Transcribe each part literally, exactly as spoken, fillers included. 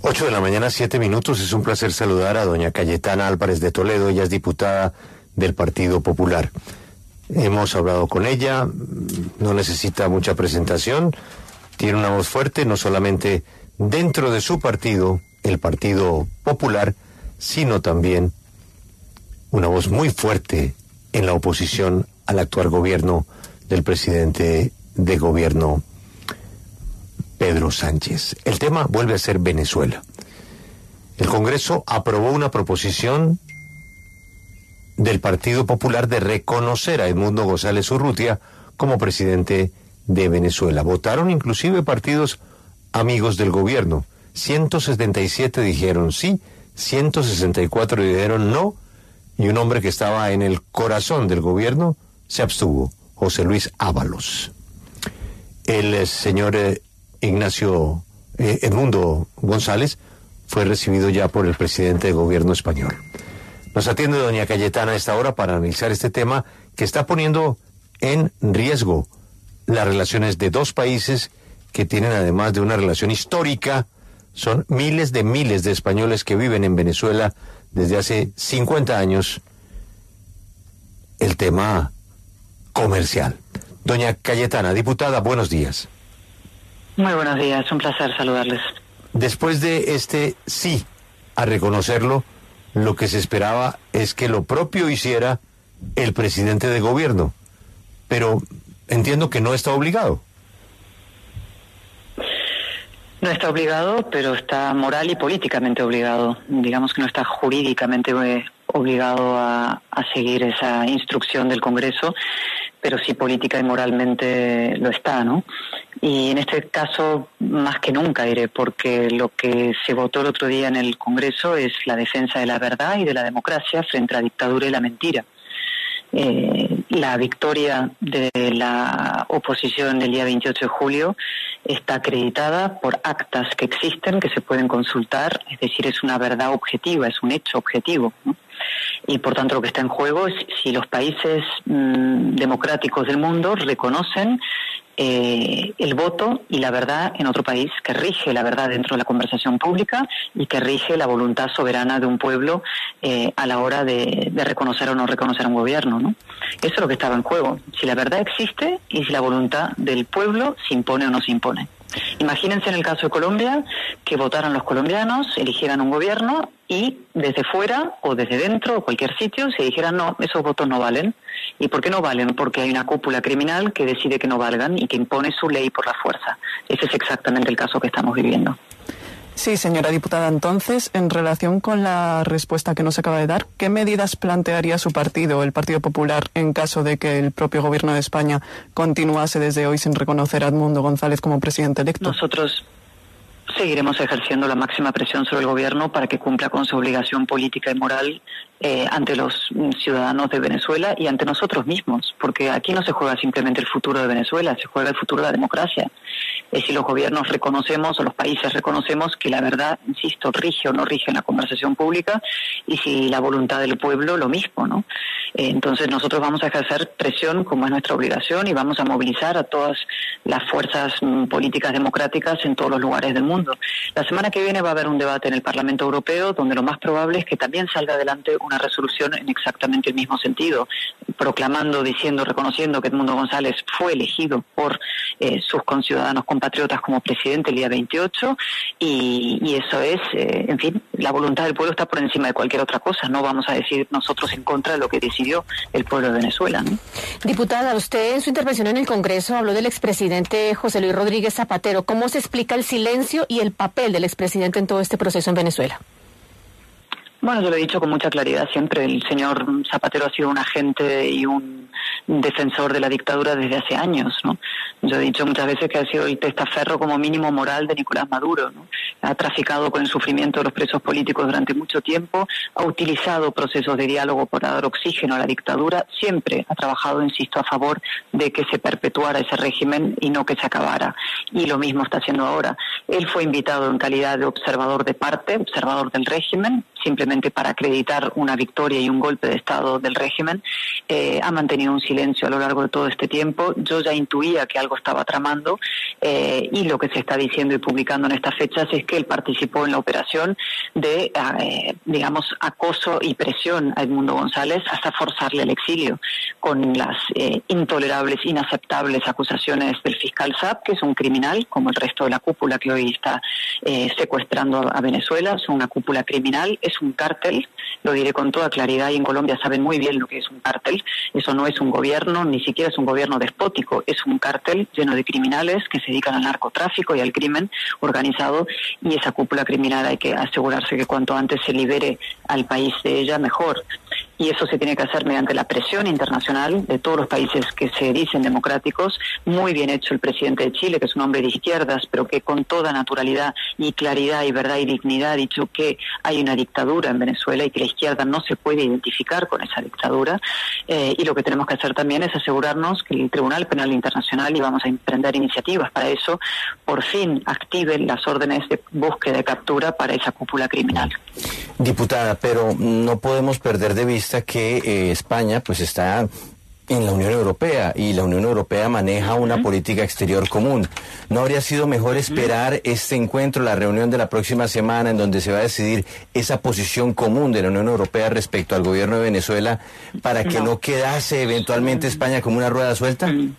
Ocho de la mañana, siete minutos. Es un placer saludar a doña Cayetana Álvarez de Toledo. Ella es diputada del Partido Popular. Hemos hablado con ella, no necesita mucha presentación, tiene una voz fuerte, no solamente dentro de su partido, el Partido Popular, sino también una voz muy fuerte en la oposición al actual gobierno del presidente de gobierno, Pedro Sánchez. El tema vuelve a ser Venezuela. El Congreso aprobó una proposición del Partido Popular de reconocer a Edmundo González Urrutia como presidente de Venezuela. Votaron inclusive partidos amigos del gobierno. ciento setenta y siete dijeron sí, ciento sesenta y cuatro dijeron no, y un hombre que estaba en el corazón del gobierno se abstuvo, José Luis Ábalos. El eh, señor eh, Ignacio eh, Edmundo González fue recibido ya por el presidente de gobierno español. Nos atiende doña Cayetana a esta hora para analizar este tema que está poniendo en riesgo las relaciones de dos países que tienen, además de una relación histórica, son miles de miles de españoles que viven en Venezuela desde hace cincuenta años, el tema comercial. Doña Cayetana, diputada, buenos días. Muy buenos días, un placer saludarles. Después de este sí a reconocerlo, lo que se esperaba es que lo propio hiciera el presidente de gobierno, pero entiendo que no está obligado. No está obligado, pero está moral y políticamente obligado. Digamos que no está jurídicamente obligado a, a seguir esa instrucción del Congreso, pero sí política y moralmente lo está, ¿no? Y en este caso, más que nunca, diré, porque lo que se votó el otro día en el Congreso es la defensa de la verdad y de la democracia frente a la dictadura y la mentira. Eh, la victoria de la oposición del día veintiocho de julio está acreditada por actas que existen, que se pueden consultar, es decir, es una verdad objetiva, es un hecho objetivo, ¿no? Y por tanto lo que está en juego es si los países mmm, democráticos del mundo reconocen eh, el voto y la verdad en otro país, que rige la verdad dentro de la conversación pública y que rige la voluntad soberana de un pueblo eh, a la hora de, de reconocer o no reconocer a un gobierno, ¿no? Eso es lo que estaba en juego, si la verdad existe y si la voluntad del pueblo se impone o no se impone. Imagínense en el caso de Colombia que votaran los colombianos, eligieran un gobierno y desde fuera o desde dentro o cualquier sitio se dijeran no, esos votos no valen. ¿Y por qué no valen? Porque hay una cúpula criminal que decide que no valgan y que impone su ley por la fuerza. Ese es exactamente el caso que estamos viviendo. Sí, señora diputada, entonces, en relación con la respuesta que nos acaba de dar, ¿qué medidas plantearía su partido, el Partido Popular, en caso de que el propio gobierno de España continuase desde hoy sin reconocer a Edmundo González como presidente electo? Nosotros seguiremos ejerciendo la máxima presión sobre el gobierno para que cumpla con su obligación política y moral eh, ante los ciudadanos de Venezuela y ante nosotros mismos, porque aquí no se juega simplemente el futuro de Venezuela, se juega el futuro de la democracia. Es si los gobiernos reconocemos o los países reconocemos que la verdad, insisto, rige o no rige en la conversación pública y si la voluntad del pueblo lo mismo, ¿no? Eh, entonces nosotros vamos a ejercer presión como es nuestra obligación y vamos a movilizar a todas las fuerzas mm, políticas democráticas en todos los lugares del mundo. La semana que viene va a haber un debate en el Parlamento Europeo donde lo más probable es que también salga adelante una resolución en exactamente el mismo sentido, proclamando, diciendo, reconociendo que Edmundo González fue elegido por eh, sus conciudadanos compatriotas como presidente el día veintiocho y, y eso es, eh, en fin, la voluntad del pueblo está por encima de cualquier otra cosa. No vamos a decir nosotros en contra de lo que decidió el pueblo de Venezuela, ¿no? Diputada, usted en su intervención en el Congreso habló del expresidente José Luis Rodríguez Zapatero. ¿Cómo se explica el silencio y el papel del expresidente en todo este proceso en Venezuela? Bueno, yo lo he dicho con mucha claridad siempre. El señor Zapatero ha sido un agente y un defensor de la dictadura desde hace años, ¿no? Yo he dicho muchas veces que ha sido el testaferro como mínimo moral de Nicolás Maduro, ¿no? Ha traficado con el sufrimiento de los presos políticos durante mucho tiempo, ha utilizado procesos de diálogo para dar oxígeno a la dictadura, siempre ha trabajado, insisto, a favor de que se perpetuara ese régimen y no que se acabara. Y lo mismo está haciendo ahora. Él fue invitado en calidad de observador de parte, observador del régimen, simplemente para acreditar una victoria y un golpe de Estado del régimen, eh, ha mantenido un silencio a lo largo de todo este tiempo. Yo ya intuía que algo estaba tramando eh, y lo que se está diciendo y publicando en estas fechas es que él participó en la operación de, eh, digamos, acoso y presión a Edmundo González hasta forzarle al exilio, con las eh, intolerables, inaceptables acusaciones del fiscal Saab, que es un criminal, como el resto de la cúpula que hoy está eh, secuestrando a Venezuela. Es una cúpula criminal, es un cártel, lo diré con toda claridad, y en Colombia saben muy bien lo que es un cártel. Eso no es un gobierno, ni siquiera es un gobierno despótico, es un cártel lleno de criminales que se dedican al narcotráfico y al crimen organizado, y esa cúpula criminal hay que asegurarse que cuanto antes se libere al país de ella, mejor. Y eso se tiene que hacer mediante la presión internacional de todos los países que se dicen democráticos. Muy bien hecho el presidente de Chile, que es un hombre de izquierdas, pero que con toda naturalidad y claridad y verdad y dignidad ha dicho que hay una dictadura en Venezuela y que la izquierda no se puede identificar con esa dictadura. Eh, y lo que tenemos que hacer también es asegurarnos que el Tribunal Penal Internacional, y vamos a emprender iniciativas para eso, por fin active las órdenes de búsqueda y captura para esa cúpula criminal. Diputada, pero no podemos perder de vista que eh, España pues está en la Unión Europea y la Unión Europea maneja una uh-huh. política exterior común. ¿No habría sido mejor esperar uh-huh. este encuentro, la reunión de la próxima semana, en donde se va a decidir esa posición común de la Unión Europea respecto al gobierno de Venezuela, para que no, no quedase eventualmente España como una rueda suelta? Uh-huh.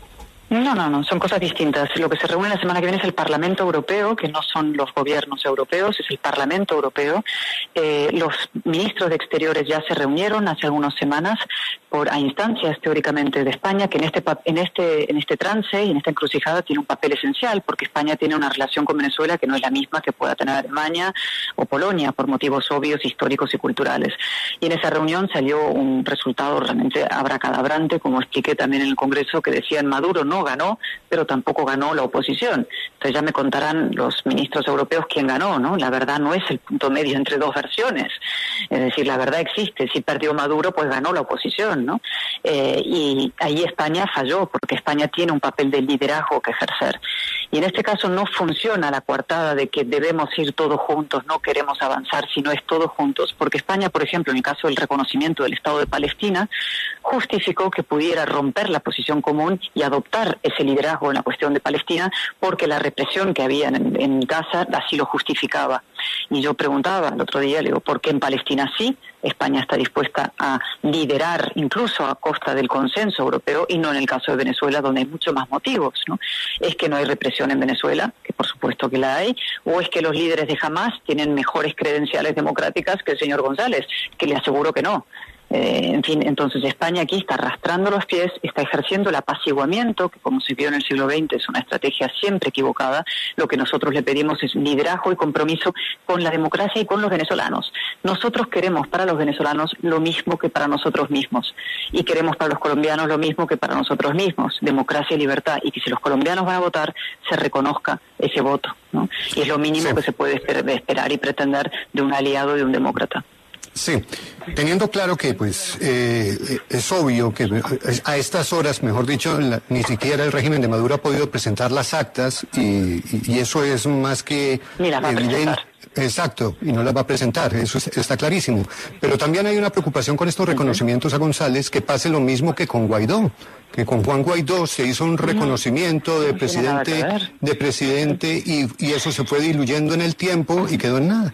No, no, no, son cosas distintas. Lo que se reúne la semana que viene es el Parlamento Europeo, que no son los gobiernos europeos, es el Parlamento Europeo. Eh, los ministros de Exteriores ya se reunieron hace algunas semanas por a instancias teóricamente de España, que en este en este en este trance y en esta encrucijada tiene un papel esencial, porque España tiene una relación con Venezuela que no es la misma que pueda tener Alemania o Polonia, por motivos obvios, históricos y culturales. Y en esa reunión salió un resultado realmente abracadabrante, como expliqué también en el Congreso, que decían Maduro no ganó, pero tampoco ganó la oposición. Entonces ya me contarán los ministros europeos quién ganó, ¿no? La verdad no es el punto medio entre dos versiones. Es decir, la verdad existe. Si perdió Maduro, pues ganó la oposición, ¿no? Eh, y ahí España falló, porque España tiene un papel de liderazgo que ejercer. Y en este caso no funciona la coartada de que debemos ir todos juntos, no queremos avanzar, sino es todos juntos, porque España, por ejemplo, en el caso del reconocimiento del Estado de Palestina, justificó que pudiera romper la posición común y adoptar ese liderazgo en la cuestión de Palestina, porque la represión que había en, en Gaza así lo justificaba. Y yo preguntaba el otro día, le digo, ¿por qué en Palestina sí? España está dispuesta a liderar incluso a costa del consenso europeo, y no en el caso de Venezuela, donde hay muchos más motivos, ¿no? ¿Es que no hay represión en Venezuela? Que por supuesto que la hay. ¿O es que los líderes de Hamás tienen mejores credenciales democráticas que el señor González? Que le aseguro que no. Eh, en fin, entonces España aquí está arrastrando los pies, está ejerciendo el apaciguamiento, que como se vio en el siglo veinte es una estrategia siempre equivocada. Lo que nosotros le pedimos es liderazgo y compromiso con la democracia y con los venezolanos. Nosotros queremos para los venezolanos lo mismo que para nosotros mismos, y queremos para los colombianos lo mismo que para nosotros mismos, democracia y libertad, y que si los colombianos van a votar, se reconozca ese voto, ¿no? Y es lo mínimo sí. que se puede esper- esperar y pretender de un aliado y de un demócrata. Sí, teniendo claro que pues eh, es obvio que a estas horas, mejor dicho, la, ni siquiera el régimen de Maduro ha podido presentar las actas, y, y eso es más que evidente. Exacto, y no las va a presentar, eso es, está clarísimo. Pero también hay una preocupación con estos reconocimientos a González, que pase lo mismo que con Guaidó, que con Juan Guaidó se hizo un reconocimiento de presidente, de presidente y, y eso se fue diluyendo en el tiempo y quedó en nada.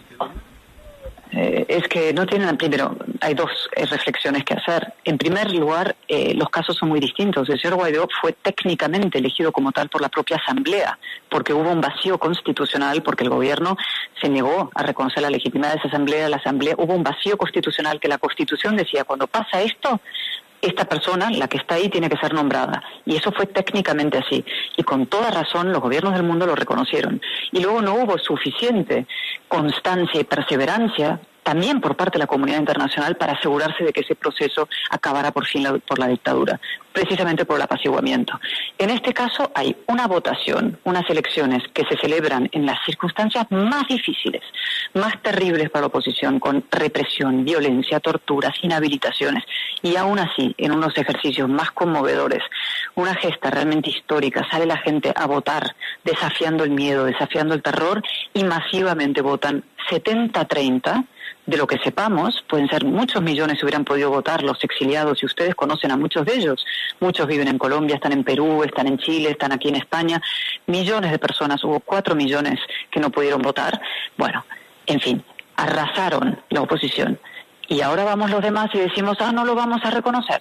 Eh, es que no tienen, primero, hay dos eh, reflexiones que hacer. En primer lugar, eh, los casos son muy distintos. El señor Guaidó fue técnicamente elegido como tal por la propia Asamblea, porque hubo un vacío constitucional, porque el gobierno se negó a reconocer la legitimidad de esa Asamblea. La Asamblea hubo un vacío constitucional que la Constitución decía, cuando pasa esto, esta persona, la que está ahí, tiene que ser nombrada. Y eso fue técnicamente así. Y con toda razón los gobiernos del mundo lo reconocieron. Y luego no hubo suficiente constancia y perseverancia, también por parte de la comunidad internacional, para asegurarse de que ese proceso acabara por fin la, por la dictadura, precisamente por el apaciguamiento. En este caso hay una votación, unas elecciones que se celebran en las circunstancias más difíciles, más terribles para la oposición, con represión, violencia, torturas, inhabilitaciones, y aún así, en unos ejercicios más conmovedores, una gesta realmente histórica, sale la gente a votar, desafiando el miedo, desafiando el terror, y masivamente votan setenta a treinta De lo que sepamos, pueden ser muchos millones si hubieran podido votar los exiliados, y ustedes conocen a muchos de ellos. Muchos viven en Colombia, están en Perú, están en Chile, están aquí en España. Millones de personas, hubo cuatro millones que no pudieron votar. Bueno, en fin, arrasaron la oposición. Y ahora vamos los demás y decimos, ah, no lo vamos a reconocer.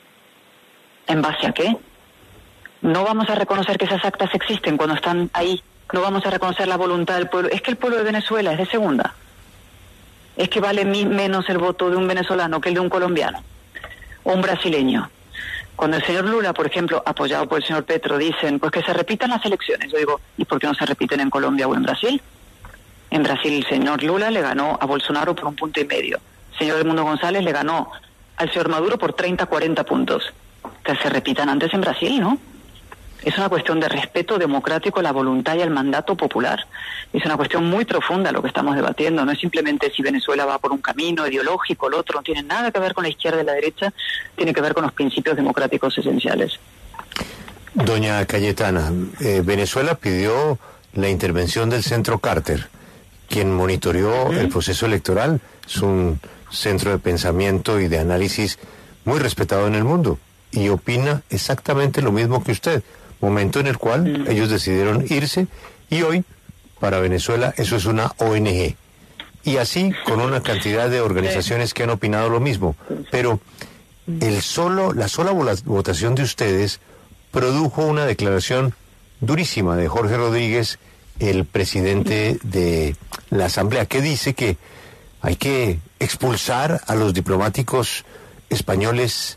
¿En base a qué? No vamos a reconocer que esas actas existen cuando están ahí. No vamos a reconocer la voluntad del pueblo. Es que el pueblo de Venezuela es de segunda. Es que vale menos el voto de un venezolano que el de un colombiano o un brasileño. Cuando el señor Lula, por ejemplo, apoyado por el señor Petro, dicen pues que se repitan las elecciones, yo digo, ¿y por qué no se repiten en Colombia o en Brasil? En Brasil el señor Lula le ganó a Bolsonaro por un punto y medio. El señor Edmundo González le ganó al señor Maduro por treinta, cuarenta puntos. Que se repitan antes en Brasil, ¿no? Es una cuestión de respeto democrático a la voluntad y al mandato popular. Es una cuestión muy profunda lo que estamos debatiendo. No es simplemente si Venezuela va por un camino ideológico, el otro. No tiene nada que ver con la izquierda y la derecha. Tiene que ver con los principios democráticos esenciales. Doña Cayetana, eh, Venezuela pidió la intervención del Centro Carter, quien monitoreó uh-huh. el proceso electoral. Es un centro de pensamiento y de análisis muy respetado en el mundo. Y opina exactamente lo mismo que usted. Momento en el cual mm. ellos decidieron irse, y hoy para Venezuela eso es una O N G, y así con una cantidad de organizaciones que han opinado lo mismo. Pero el solo la sola votación de ustedes produjo una declaración durísima de Jorge Rodríguez, el presidente de la Asamblea, que dice que hay que expulsar a los diplomáticos españoles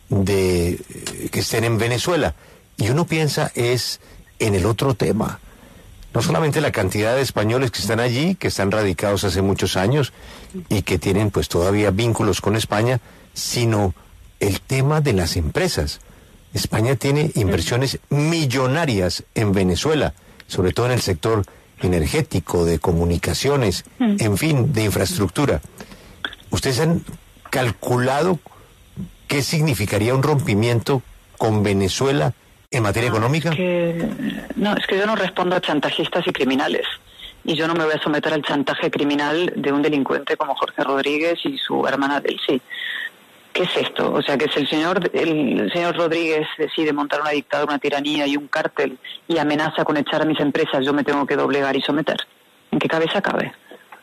de que estén en Venezuela. Y uno piensa es en el otro tema, no solamente la cantidad de españoles que están allí, que están radicados hace muchos años y que tienen pues todavía vínculos con España, sino el tema de las empresas. España tiene inversiones millonarias en Venezuela, sobre todo en el sector energético, de comunicaciones, en fin, de infraestructura. ¿Ustedes han calculado qué significaría un rompimiento con Venezuela en materia no, económica? Es que, no, es que yo no respondo a chantajistas y criminales. Y yo no me voy a someter al chantaje criminal de un delincuente como Jorge Rodríguez y su hermana Delcy. ¿Qué es esto? O sea, que si el señor, el, el señor Rodríguez decide montar una dictadura, una tiranía y un cártel y amenaza con echar a mis empresas, yo me tengo que doblegar y someter. ¿En qué cabeza cabe?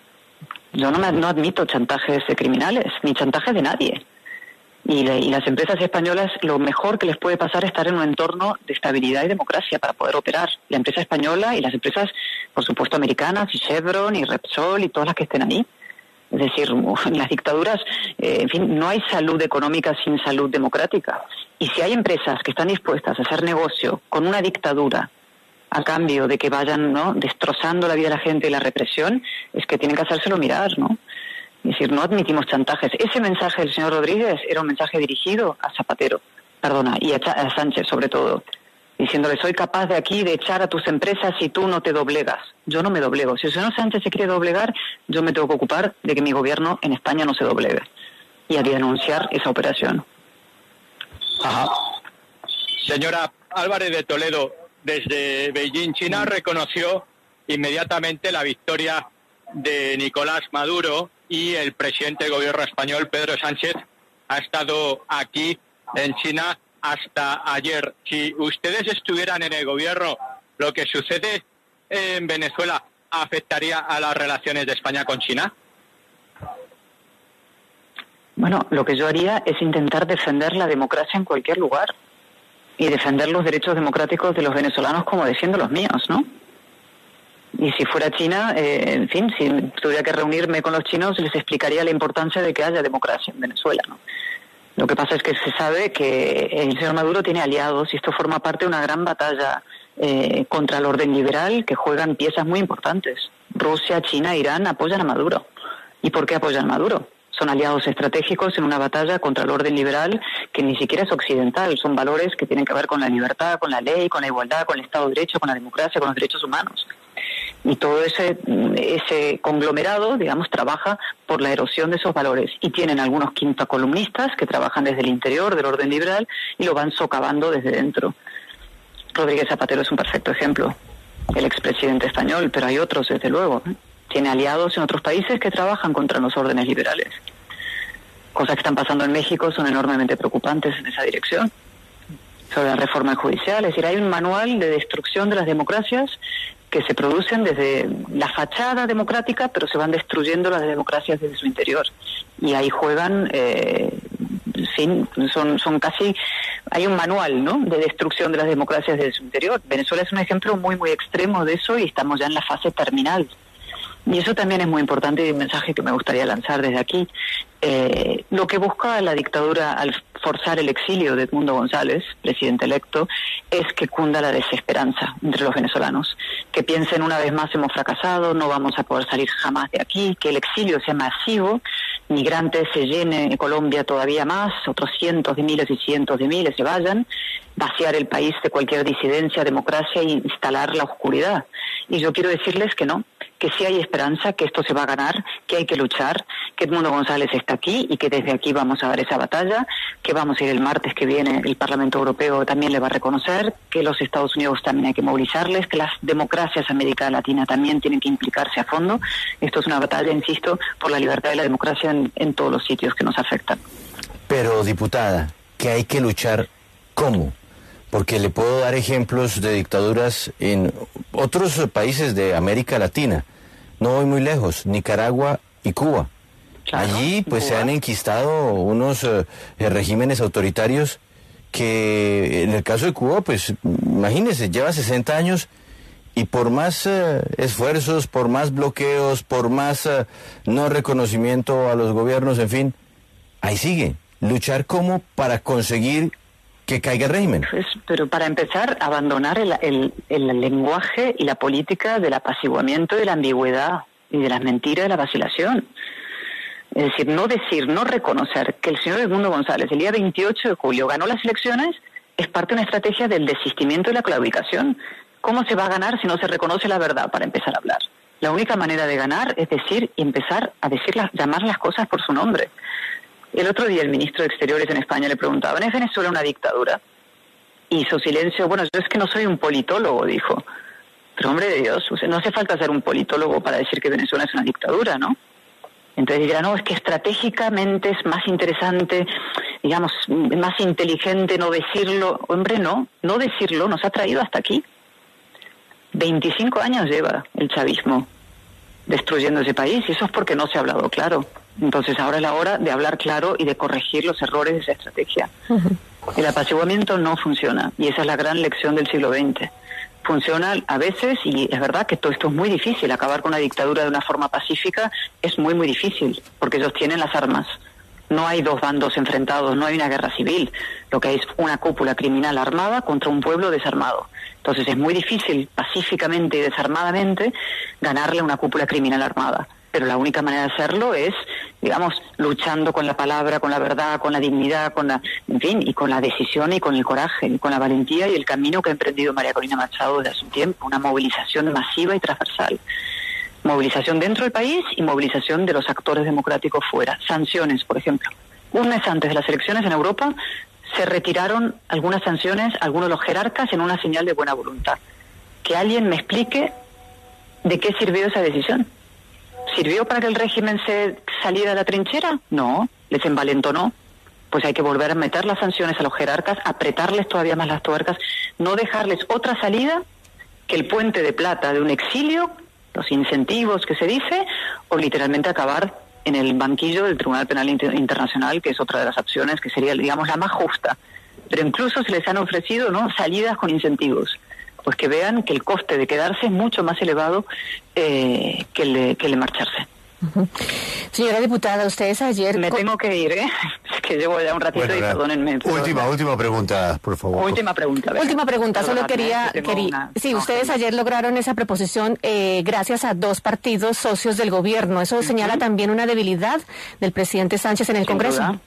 Yo no, me, no admito chantajes de criminales, ni chantajes de nadie. Y, le, y las empresas españolas, lo mejor que les puede pasar es estar en un entorno de estabilidad y democracia para poder operar. La empresa española y las empresas, por supuesto, americanas, y Chevron, y Repsol, y todas las que estén ahí. Es decir, en las dictaduras, eh, en fin, no hay salud económica sin salud democrática. Y si hay empresas que están dispuestas a hacer negocio con una dictadura a cambio de que vayan, ¿no?, destrozando la vida de la gente y la represión, es que tienen que hacérselo mirar, ¿no? Es decir, no admitimos chantajes. Ese mensaje del señor Rodríguez era un mensaje dirigido a Zapatero, perdona, y a, Ch- a Sánchez sobre todo, diciéndole, soy capaz de aquí de echar a tus empresas si tú no te doblegas. Yo no me doblego. Si el señor Sánchez se quiere doblegar, yo me tengo que ocupar de que mi gobierno en España no se doblegue y a denunciar esa operación. Ajá. Señora Álvarez de Toledo, desde Beijing, China, reconoció inmediatamente la victoria de Nicolás Maduro, y el presidente del gobierno español, Pedro Sánchez, ha estado aquí en China hasta ayer. Si ustedes estuvieran en el gobierno, lo que sucede en Venezuela afectaría a las relaciones de España con China. Bueno, lo que yo haría es intentar defender la democracia en cualquier lugar y defender los derechos democráticos de los venezolanos como defiendo los míos, ¿no? Y si fuera China, eh, en fin, si tuviera que reunirme con los chinos, les explicaría la importancia de que haya democracia en Venezuela, ¿no? Lo que pasa es que se sabe que el señor Maduro tiene aliados y esto forma parte de una gran batalla eh, contra el orden liberal que juegan piezas muy importantes. Rusia, China, Irán apoyan a Maduro. ¿Y por qué apoyan a Maduro? Son aliados estratégicos en una batalla contra el orden liberal que ni siquiera es occidental. Son valores que tienen que ver con la libertad, con la ley, con la igualdad, con el Estado de Derecho, con la democracia, con los derechos humanos. Y todo ese ese conglomerado, digamos, trabaja por la erosión de esos valores. Y tienen algunos quintacolumnistas que trabajan desde el interior del orden liberal y lo van socavando desde dentro. Rodríguez Zapatero es un perfecto ejemplo, el expresidente español, pero hay otros, desde luego, ¿eh? Tiene aliados en otros países que trabajan contra los órdenes liberales. Cosas que están pasando en México son enormemente preocupantes en esa dirección. Sobre la reforma judicial, es decir, hay un manual de destrucción de las democracias que se producen desde la fachada democrática, pero se van destruyendo las democracias desde su interior. Y ahí juegan, eh, sí, son, son casi, hay un manual, ¿no?, de destrucción de las democracias desde su interior. Venezuela es un ejemplo muy, muy extremo de eso y estamos ya en la fase terminal. Y eso también es muy importante y un mensaje que me gustaría lanzar desde aquí. Eh, lo que busca la dictadura al forzar el exilio de Edmundo González, presidente electo, es que cunda la desesperanza entre los venezolanos, que piensen una vez más hemos fracasado, no vamos a poder salir jamás de aquí, que el exilio sea masivo, migrantes se llene Colombia todavía más, otros cientos de miles y cientos de miles se vayan, vaciar el país de cualquier disidencia, democracia e instalar la oscuridad. Y yo quiero decirles que no, que sí hay esperanza, que esto se va a ganar, que hay que luchar, que Edmundo González está aquí y que desde aquí vamos a dar esa batalla, que vamos a ir el martes que viene, el Parlamento Europeo también le va a reconocer, que los Estados Unidos también hay que movilizarles, que las democracias de América Latina también tienen que implicarse a fondo. Esto es una batalla, insisto, por la libertad y la democracia en, en todos los sitios que nos afectan. Pero, diputada, que hay que luchar, ¿cómo? Porque le puedo dar ejemplos de dictaduras en otros países de América Latina. No voy muy lejos, Nicaragua y Cuba. Claro, allí pues Cuba. Se han enquistado unos eh, regímenes autoritarios que en el caso de Cuba, pues imagínense, lleva sesenta años y por más eh, esfuerzos, por más bloqueos, por más eh, no reconocimiento a los gobiernos, en fin, ahí sigue. Luchar como para conseguir que caiga el régimen. Pues, pero para empezar, abandonar el, el, el lenguaje y la política del apaciguamiento, de la ambigüedad y de las mentiras, de la vacilación. Es decir, no decir, no reconocer que el señor Edmundo González el día veintiocho de julio ganó las elecciones es parte de una estrategia del desistimiento y la claudicación. ¿Cómo se va a ganar si no se reconoce la verdad para empezar a hablar? La única manera de ganar es decir y empezar a decir las, llamar las cosas por su nombre. El otro día el ministro de Exteriores en España le preguntaban, ¿es Venezuela una dictadura? Hizo silencio. Bueno, yo es que no soy un politólogo, dijo. Pero hombre de Dios, no hace falta ser un politólogo para decir que Venezuela es una dictadura, ¿no? Entonces dirá, no, es que estratégicamente es más interesante, digamos, más inteligente no decirlo. Hombre, no, no decirlo nos ha traído hasta aquí. veinticinco años lleva el chavismo destruyendo ese país y eso es porque no se ha hablado claro. Entonces ahora es la hora de hablar claro y de corregir los errores de esa estrategia. Uh-huh. El apaciguamiento no funciona y esa es la gran lección del siglo veinte. Funciona a veces y es verdad que todo esto es muy difícil. Acabar con una dictadura de una forma pacífica es muy muy difícil porque ellos tienen las armas. No hay dos bandos enfrentados, no hay una guerra civil. Lo que hay es una cúpula criminal armada contra un pueblo desarmado. Entonces es muy difícil pacíficamente y desarmadamente ganarle a una cúpula criminal armada. Pero la única manera de hacerlo es, digamos, luchando con la palabra, con la verdad, con la dignidad, con la, en fin, y con la decisión y con el coraje, y con la valentía y el camino que ha emprendido María Corina Machado desde hace un tiempo, una movilización masiva y transversal. Movilización dentro del país y movilización de los actores democráticos fuera. Sanciones, por ejemplo. Un mes antes de las elecciones en Europa se retiraron algunas sanciones, algunos de los jerarcas, en una señal de buena voluntad. Que alguien me explique de qué sirvió esa decisión. ¿Sirvió para que el régimen se saliera de la trinchera? No, les envalentonó. Pues hay que volver a meter las sanciones a los jerarcas, apretarles todavía más las tuercas, no dejarles otra salida que el puente de plata de un exilio, los incentivos que se dice, o literalmente acabar en el banquillo del Tribunal Penal Inter- Internacional, que es otra de las opciones, que sería, digamos, la más justa. Pero incluso se les han ofrecido, ¿no?, salidas con incentivos. Pues que vean que el coste de quedarse es mucho más elevado eh, que, el de, que el de marcharse. Uh-huh. Señora diputada, ustedes ayer... Me tengo que ir, ¿eh? Es que llevo ya un ratito bueno, y perdónenme. Pero... Última, última pregunta, por favor. Última pregunta. ¿verdad? Última pregunta, solo quería... quería una... Sí, no, ustedes no. ayer lograron esa preposición eh, gracias a dos partidos socios del gobierno. ¿Eso uh-huh. señala también una debilidad del presidente Sánchez en el Sin Congreso? Duda.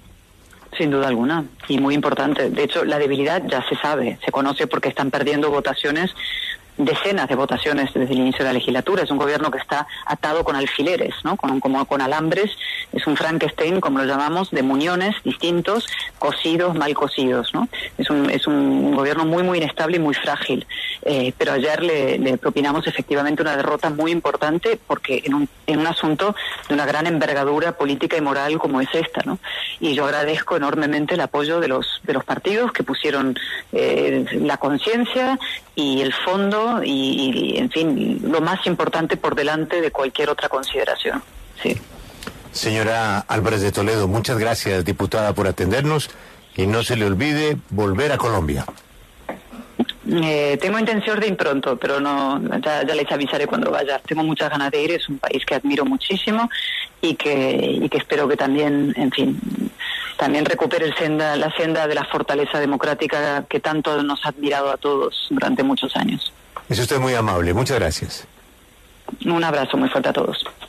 Sin duda alguna, y muy importante. De hecho, la debilidad ya se sabe, se conoce porque están perdiendo votaciones decenas de votaciones desde el inicio de la legislatura. Es un gobierno que está atado con alfileres, ¿no? Con, como con alambres. Es un Frankenstein, como lo llamamos, de muñones distintos, cosidos, mal cosidos, ¿no? Es un, es un gobierno muy, muy inestable y muy frágil. Eh, pero ayer le, le propinamos efectivamente una derrota muy importante porque en un, en un asunto de una gran envergadura política y moral como es esta, ¿no? Y yo agradezco enormemente el apoyo de los, de los partidos que pusieron eh, la conciencia y el fondo y, y, en fin, lo más importante por delante de cualquier otra consideración. Sí. Señora Álvarez de Toledo, muchas gracias, diputada, por atendernos, y no se le olvide volver a Colombia. Eh, tengo intención de ir pronto, pero no, ya, ya les avisaré cuando vaya. Tengo muchas ganas de ir, es un país que admiro muchísimo y que, y que espero que también, en fin, también recupere el senda, la senda de la fortaleza democrática que tanto nos ha admirado a todos durante muchos años. Es usted muy amable, muchas gracias. Un abrazo muy fuerte a todos.